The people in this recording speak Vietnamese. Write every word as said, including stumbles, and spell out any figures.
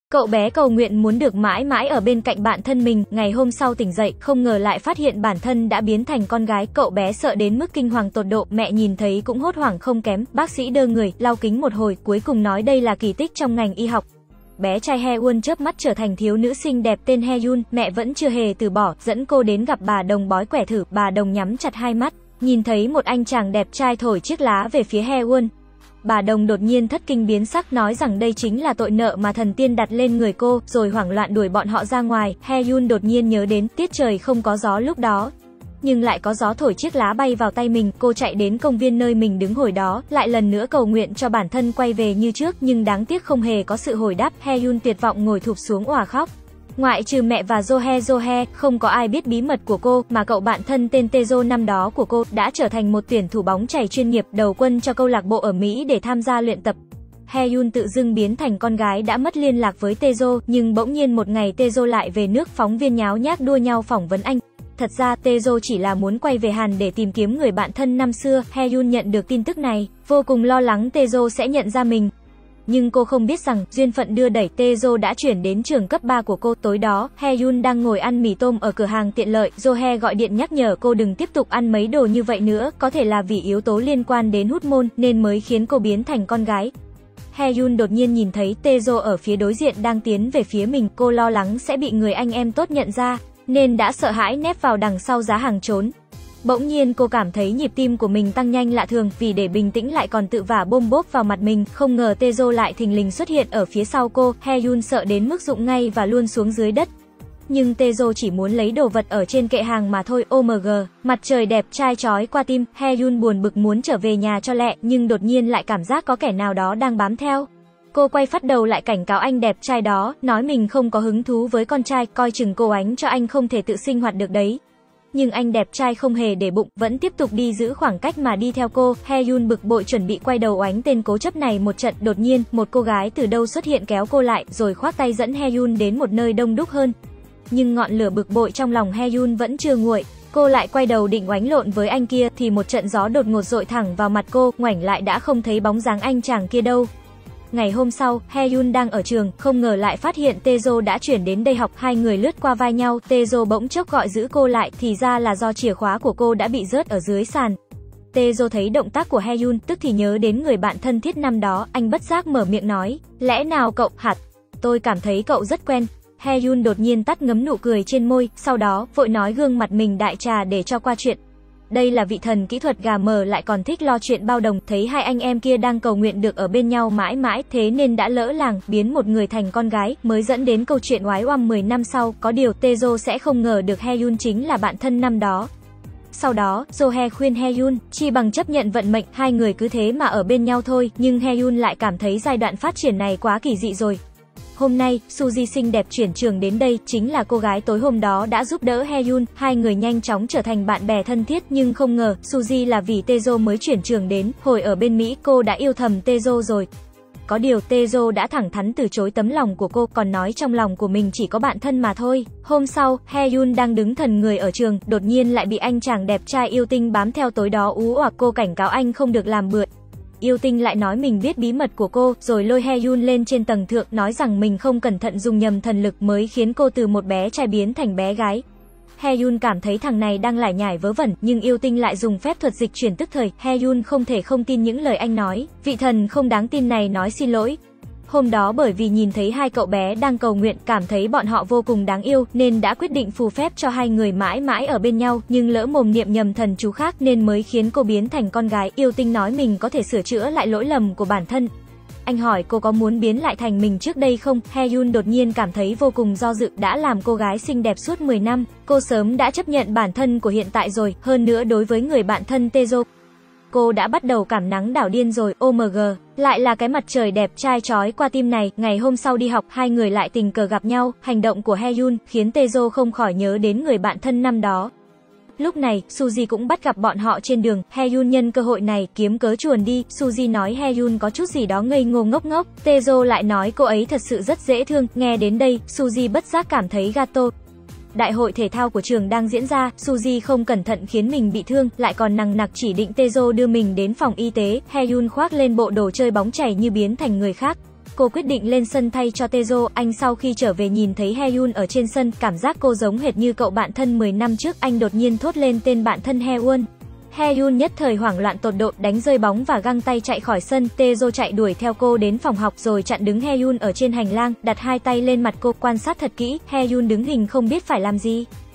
Cậu bé cầu nguyện muốn được mãi mãi ở bên cạnh bạn thân mình, ngày hôm sau tỉnh dậy, không ngờ lại phát hiện bản thân đã biến thành con gái, cậu bé sợ đến mức kinh hoàng tột độ, mẹ nhìn thấy cũng hốt hoảng không kém, bác sĩ đơ người, lau kính một hồi, cuối cùng nói đây là kỳ tích trong ngành y học. Bé trai Haewon chớp mắt trở thành thiếu nữ xinh đẹp tên Haeyun, mẹ vẫn chưa hề từ bỏ, dẫn cô đến gặp bà Đồng bói quẻ thử, bà Đồng nhắm chặt hai mắt, nhìn thấy một anh chàng đẹp trai thổi chiếc lá về phía Haewon. Bà Đồng đột nhiên thất kinh biến sắc, nói rằng đây chính là tội nợ mà thần tiên đặt lên người cô, rồi hoảng loạn đuổi bọn họ ra ngoài. Haeyun đột nhiên nhớ đến tiết trời không có gió lúc đó, nhưng lại có gió thổi chiếc lá bay vào tay mình, cô chạy đến công viên nơi mình đứng hồi đó, lại lần nữa cầu nguyện cho bản thân quay về như trước, nhưng đáng tiếc không hề có sự hồi đáp. Haeyun tuyệt vọng ngồi thụp xuống òa khóc. Ngoại trừ mẹ và Joe Joe, không có ai biết bí mật của cô, mà cậu bạn thân tên Tejo năm đó của cô đã trở thành một tuyển thủ bóng chày chuyên nghiệp, đầu quân cho câu lạc bộ ở Mỹ để tham gia luyện tập. Haeyun tự dưng biến thành con gái đã mất liên lạc với Tejo, nhưng bỗng nhiên một ngày Tejo lại về nước, phóng viên nháo nhác đua nhau phỏng vấn anh. Thật ra Tejo chỉ là muốn quay về Hàn để tìm kiếm người bạn thân năm xưa. Haeyun nhận được tin tức này, vô cùng lo lắng Tejo sẽ nhận ra mình. Nhưng cô không biết rằng, duyên phận đưa đẩy, Tejo đã chuyển đến trường cấp ba của cô. Tối đó, Haeyun đang ngồi ăn mì tôm ở cửa hàng tiện lợi, Joe gọi điện nhắc nhở cô đừng tiếp tục ăn mấy đồ như vậy nữa, có thể là vì yếu tố liên quan đến hormone nên mới khiến cô biến thành con gái. Haeyun đột nhiên nhìn thấy Tejo ở phía đối diện đang tiến về phía mình, cô lo lắng sẽ bị người anh em tốt nhận ra, nên đã sợ hãi nép vào đằng sau giá hàng trốn. Bỗng nhiên cô cảm thấy nhịp tim của mình tăng nhanh lạ thường, vì để bình tĩnh lại còn tự vả bôm bốp vào mặt mình, không ngờ Tejo lại thình lình xuất hiện ở phía sau cô. Haeyun sợ đến mức rụng ngay và luôn xuống dưới đất. Nhưng Tejo chỉ muốn lấy đồ vật ở trên kệ hàng mà thôi. ô em giê, mặt trời đẹp trai chói qua tim, Haeyun buồn bực muốn trở về nhà cho lẹ, nhưng đột nhiên lại cảm giác có kẻ nào đó đang bám theo. Cô quay phát đầu lại cảnh cáo anh đẹp trai đó, nói mình không có hứng thú với con trai, coi chừng cô ánh cho anh không thể tự sinh hoạt được đấy. Nhưng anh đẹp trai không hề để bụng, vẫn tiếp tục đi giữ khoảng cách mà đi theo cô. Haeyun bực bội chuẩn bị quay đầu oánh tên cố chấp này một trận, đột nhiên, một cô gái từ đâu xuất hiện kéo cô lại, rồi khoác tay dẫn Haeyun đến một nơi đông đúc hơn. Nhưng ngọn lửa bực bội trong lòng Haeyun vẫn chưa nguội. Cô lại quay đầu định oánh lộn với anh kia, thì một trận gió đột ngột dội thẳng vào mặt cô, ngoảnh lại đã không thấy bóng dáng anh chàng kia đâu. Ngày hôm sau, Haeyun đang ở trường, không ngờ lại phát hiện Tejo đã chuyển đến đây học, hai người lướt qua vai nhau, Tejo bỗng chốc gọi giữ cô lại, thì ra là do chìa khóa của cô đã bị rớt ở dưới sàn. Tejo thấy động tác của Haeyun, tức thì nhớ đến người bạn thân thiết năm đó, anh bất giác mở miệng nói, lẽ nào cậu, hạt, tôi cảm thấy cậu rất quen. Haeyun đột nhiên tắt ngấm nụ cười trên môi, sau đó, vội nói gương mặt mình đại trà để cho qua chuyện. Đây là vị thần kỹ thuật gà mờ lại còn thích lo chuyện bao đồng, thấy hai anh em kia đang cầu nguyện được ở bên nhau mãi mãi, thế nên đã lỡ làng, biến một người thành con gái, mới dẫn đến câu chuyện oái oăm mười năm sau. Có điều Tejo sẽ không ngờ được Haeyun chính là bạn thân năm đó. Sau đó, Joe khuyên Haeyun, chi bằng chấp nhận vận mệnh, hai người cứ thế mà ở bên nhau thôi, nhưng Haeyun lại cảm thấy giai đoạn phát triển này quá kỳ dị rồi. Hôm nay, Suzy xinh đẹp chuyển trường đến đây, chính là cô gái tối hôm đó đã giúp đỡ Haeyun, hai người nhanh chóng trở thành bạn bè thân thiết, nhưng không ngờ, Suzy là vì Tejo mới chuyển trường đến, hồi ở bên Mỹ cô đã yêu thầm Tejo rồi. Có điều Tejo đã thẳng thắn từ chối tấm lòng của cô, còn nói trong lòng của mình chỉ có bạn thân mà thôi. Hôm sau, Haeyun đang đứng thần người ở trường, đột nhiên lại bị anh chàng đẹp trai yêu tinh bám theo, tối đó ú oạc cô cảnh cáo anh không được làm bừa. Yêu tinh lại nói mình biết bí mật của cô, rồi lôi Haeyun lên trên tầng thượng, nói rằng mình không cẩn thận dùng nhầm thần lực mới khiến cô từ một bé trai biến thành bé gái. Haeyun cảm thấy thằng này đang lải nhải vớ vẩn, nhưng yêu tinh lại dùng phép thuật dịch chuyển tức thời. Haeyun không thể không tin những lời anh nói, vị thần không đáng tin này nói xin lỗi. Hôm đó bởi vì nhìn thấy hai cậu bé đang cầu nguyện, cảm thấy bọn họ vô cùng đáng yêu, nên đã quyết định phù phép cho hai người mãi mãi ở bên nhau, nhưng lỡ mồm niệm nhầm thần chú khác nên mới khiến cô biến thành con gái. Yêu tinh nói mình có thể sửa chữa lại lỗi lầm của bản thân. Anh hỏi cô có muốn biến lại thành mình trước đây không? Haeyun đột nhiên cảm thấy vô cùng do dự, đã làm cô gái xinh đẹp suốt mười năm, cô sớm đã chấp nhận bản thân của hiện tại rồi, hơn nữa đối với người bạn thân Tejo, cô đã bắt đầu cảm nắng đảo điên rồi. ô em giê, lại là cái mặt trời đẹp trai chói qua tim này. Ngày hôm sau đi học, hai người lại tình cờ gặp nhau, hành động của Haeyun khiến Tejo không khỏi nhớ đến người bạn thân năm đó. Lúc này, Suzy cũng bắt gặp bọn họ trên đường, Haeyun nhân cơ hội này kiếm cớ chuồn đi. Suzy nói Haeyun có chút gì đó ngây ngô ngốc ngốc, Tejo lại nói cô ấy thật sự rất dễ thương. Nghe đến đây, Suzy bất giác cảm thấy gato. Đại hội thể thao của trường đang diễn ra, Suzy không cẩn thận khiến mình bị thương, lại còn nằng nặc chỉ định Tejo đưa mình đến phòng y tế. Haeyun khoác lên bộ đồ chơi bóng chày như biến thành người khác. cô quyết định lên sân thay cho Taejo. Anh sau khi trở về nhìn thấy Haeun ở trên sân, cảm giác cô giống hệt như cậu bạn thân mười năm trước, anh đột nhiên thốt lên tên bạn thân Haeun. Haeun nhất thời hoảng loạn tột độ, đánh rơi bóng và găng tay chạy khỏi sân. Taejo chạy đuổi theo cô đến phòng học rồi chặn đứng Haeun ở trên hành lang, đặt hai tay lên mặt cô, quan sát thật kỹ. Haeun đứng hình không biết phải làm gì.